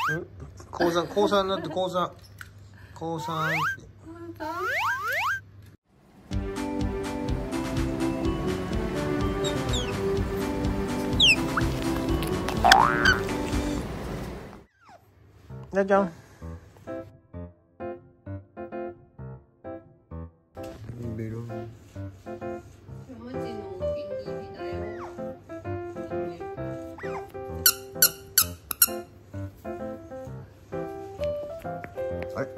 高三になって高三って。なあちゃん。ベロン。 マジのお気に入りだよ。 あれ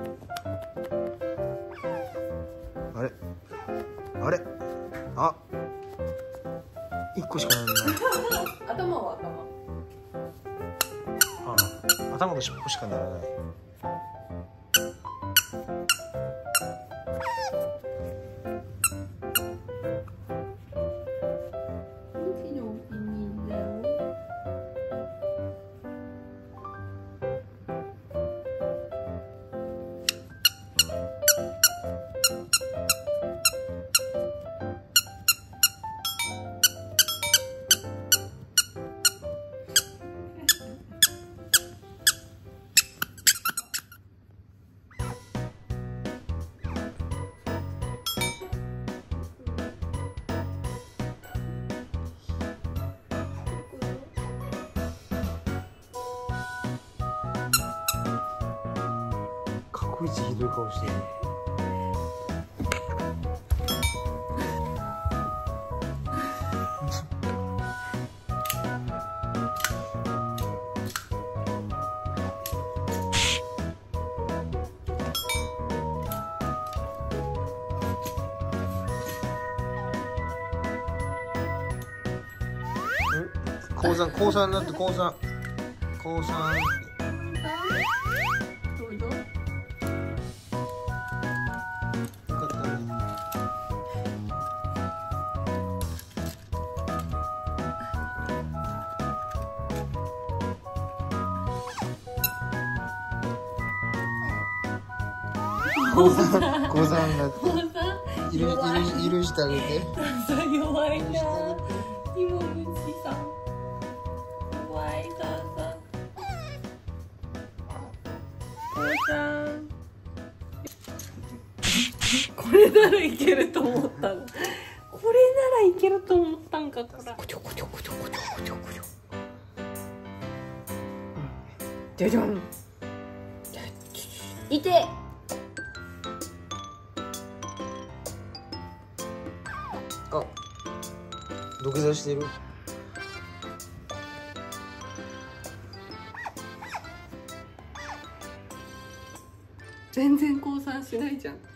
あれあれあ、1個しかないんだ。 頭は頭と尻尾しかならない。 マジのお気に入りだよ。 かっこいいひどい顔してる。高三になって高三って。 どうぞ。 よかったね。高三になって許してあげて。 弱いな。芋虫さん。怖い母さん。母さん。これならいけると思ったの。これならいけると思ったんか、こら。こちょこちょこちょこちょこちょこちょ。じゃじゃん。いて。 あ、土下座してる。 全然降参しないじゃん。